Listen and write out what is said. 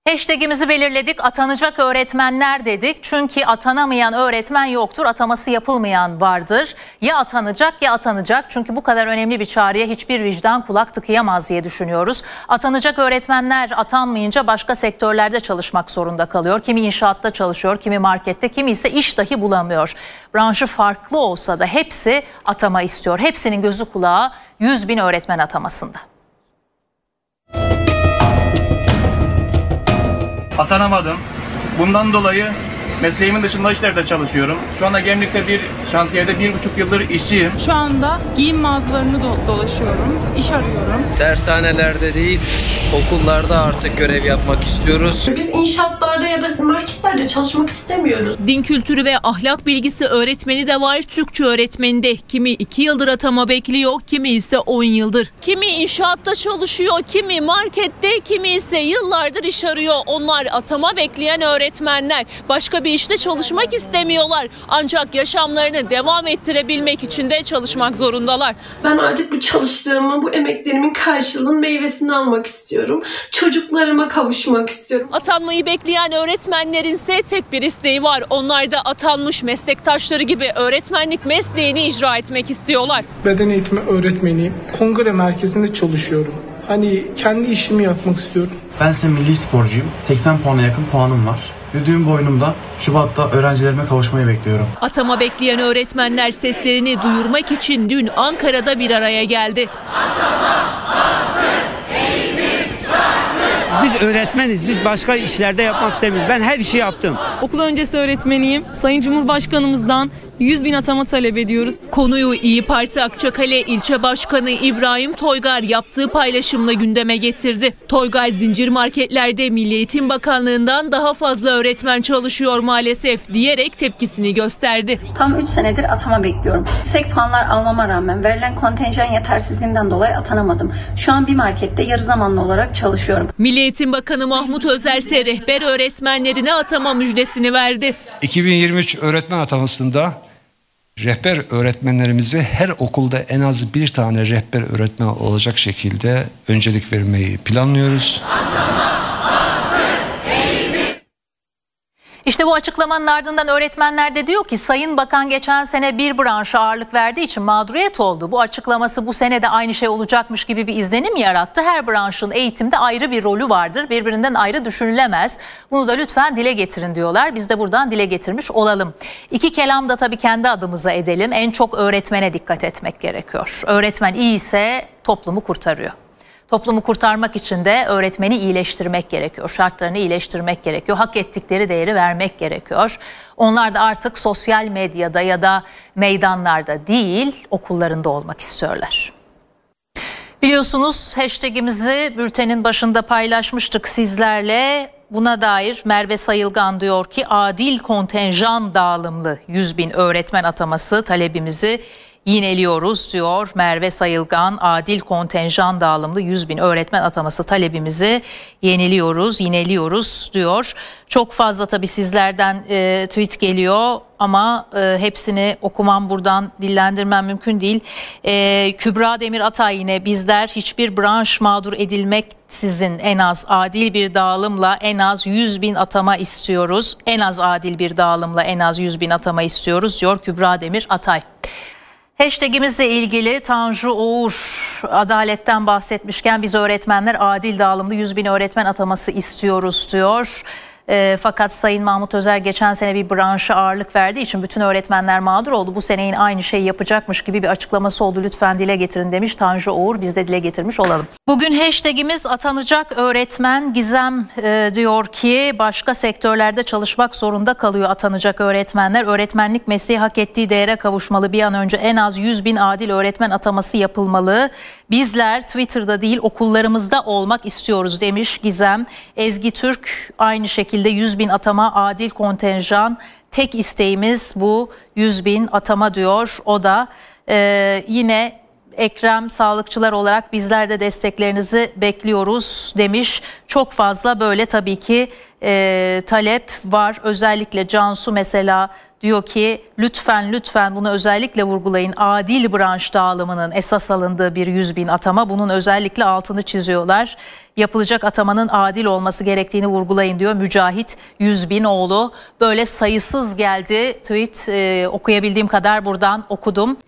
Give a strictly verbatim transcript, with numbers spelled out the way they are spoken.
Hashtag'imizi belirledik, atanacak öğretmenler dedik. Çünkü atanamayan öğretmen yoktur, ataması yapılmayan vardır. Ya atanacak ya atanacak. Çünkü bu kadar önemli bir çağrıya hiçbir vicdan kulak tıkayamaz diye düşünüyoruz. Atanacak öğretmenler atanmayınca başka sektörlerde çalışmak zorunda kalıyor. Kimi inşaatta çalışıyor, kimi markette, kimi ise iş dahi bulamıyor. Branşı farklı olsa da hepsi atama istiyor. Hepsinin gözü kulağı yüz bin öğretmen atamasında. Atanamadım. Bundan dolayı mesleğimin dışında işlerde çalışıyorum. Şu anda Gemlik'te bir şantiyede bir buçuk yıldır işçiyim. Şu anda giyim mağazalarını do dolaşıyorum, iş arıyorum. Dershanelerde değil, okullarda artık görev yapmak istiyoruz. Biz inşaatlarda ya da marketlerde çalışmak istemiyoruz. Din kültürü ve ahlak bilgisi öğretmeni de var, Türkçe öğretmeni de. Kimi iki yıldır atama bekliyor, kimi ise on yıldır. Kimi inşaatta çalışıyor, kimi markette, kimi ise yıllardır iş arıyor. Onlar atama bekleyen öğretmenler. Başka bir işte çalışmak istemiyorlar. Ancak yaşamlarını devam ettirebilmek için de çalışmak zorundalar. Ben artık bu çalıştığımı, bu emeklerimin karşılığının meyvesini almak istiyorum. Çocuklarıma kavuşmak istiyorum. Atanmayı bekleyen öğretmenlerin ise tek bir isteği var. Onlar da atanmış meslektaşları gibi öğretmenlik mesleğini icra etmek istiyorlar. Beden eğitimi öğretmeniyim. Kongre merkezinde çalışıyorum. Hani kendi işimi yapmak istiyorum. Bense milli sporcuyum. seksen puana yakın puanım var. Ve düğün boynumda Şubat'ta öğrencilerime kavuşmayı bekliyorum. Atama bekleyen öğretmenler seslerini duyurmak için dün Ankara'da bir araya geldi. Biz öğretmeniz, biz başka işlerde yapmak istemiyoruz. Ben her işi yaptım. Okul öncesi öğretmeniyim. Sayın Cumhurbaşkanımızdan yüz bin atama talep ediyoruz. Konuyu İYİ Parti Akçakale İlçe Başkanı İbrahim Toygar yaptığı paylaşımla gündeme getirdi. Toygar zincir marketlerde Milli Eğitim Bakanlığı'ndan daha fazla öğretmen çalışıyor maalesef diyerek tepkisini gösterdi. Tam üç senedir atama bekliyorum. Yüksek puanlar almama rağmen verilen kontenjan yetersizliğinden dolayı atanamadım. Şu an bir markette yarı zamanlı olarak çalışıyorum. Milli Eğitim Bakanı Mahmut Özer ise rehber öğretmenlerine atama müjdesini verdi. iki bin yirmi üç öğretmen atamasında rehber öğretmenlerimizi her okulda en az bir tane rehber öğretmen olacak şekilde öncelik vermeyi planlıyoruz. İşte bu açıklamanın ardından öğretmenler de diyor ki Sayın Bakan geçen sene bir branşa ağırlık verdiği için mağduriyet oldu. Bu açıklaması bu sene de aynı şey olacakmış gibi bir izlenim yarattı. Her branşın eğitimde ayrı bir rolü vardır. Birbirinden ayrı düşünülemez. Bunu da lütfen dile getirin diyorlar. Biz de buradan dile getirmiş olalım. İki kelam da tabii kendi adımıza edelim. En çok öğretmene dikkat etmek gerekiyor. Öğretmen iyi ise toplumu kurtarıyor. Toplumu kurtarmak için de öğretmeni iyileştirmek gerekiyor. Şartlarını iyileştirmek gerekiyor. Hak ettikleri değeri vermek gerekiyor. Onlar da artık sosyal medyada ya da meydanlarda değil, okullarında olmak istiyorlar. Biliyorsunuz hashtag'imizi bültenin başında paylaşmıştık sizlerle. Buna dair Merve Sayılgan diyor ki adil kontenjan dağılımlı yüz bin öğretmen ataması talebimizi yineliyoruz diyor Merve Sayılgan. Adil kontenjan dağılımlı yüz bin öğretmen ataması talebimizi yeniliyoruz, yineliyoruz diyor. Çok fazla tabii sizlerden e, tweet geliyor ama e, hepsini okumam buradan dillendirmem mümkün değil. E, Kübra Demir Atay yine bizler hiçbir branş mağdur edilmeksizin en az adil bir dağılımla en az yüz bin atama istiyoruz. En az adil bir dağılımla en az yüz bin atama istiyoruz diyor Kübra Demir Atay. Hashtag'imizle ilgili Tanju Uğur adaletten bahsetmişken biz öğretmenler adil dağılımlı yüz bin öğretmen ataması istiyoruz diyor. E, fakat Sayın Mahmut Özer geçen sene bir branşa ağırlık verdiği için bütün öğretmenler mağdur oldu. Bu sene yine aynı şeyi yapacakmış gibi bir açıklaması oldu. Lütfen dile getirin demiş Tanju Uğur. Biz de dile getirmiş olalım. Bugün hashtag'imiz atanacak öğretmen. Gizem e, diyor ki başka sektörlerde çalışmak zorunda kalıyor atanacak öğretmenler. Öğretmenlik mesleği hak ettiği değere kavuşmalı. Bir an önce en az yüz bin adil öğretmen ataması yapılmalı. Bizler Twitter'da değil okullarımızda olmak istiyoruz demiş Gizem. Ezgi Türk aynı şekilde yüz bin atama adil kontenjan tek isteğimiz bu yüz bin atama diyor o da. Ee, yine Ekrem, sağlıkçılar olarak bizler de desteklerinizi bekliyoruz demiş. Çok fazla böyle tabii ki e, talep var. Özellikle Cansu mesela diyor ki lütfen lütfen bunu özellikle vurgulayın. Adil branş dağılımının esas alındığı bir yüz bin atama, bunun özellikle altını çiziyorlar. Yapılacak atamanın adil olması gerektiğini vurgulayın diyor Mücahit Yüzbinoğlu. Böyle sayısız geldi tweet, e, okuyabildiğim kadar buradan okudum.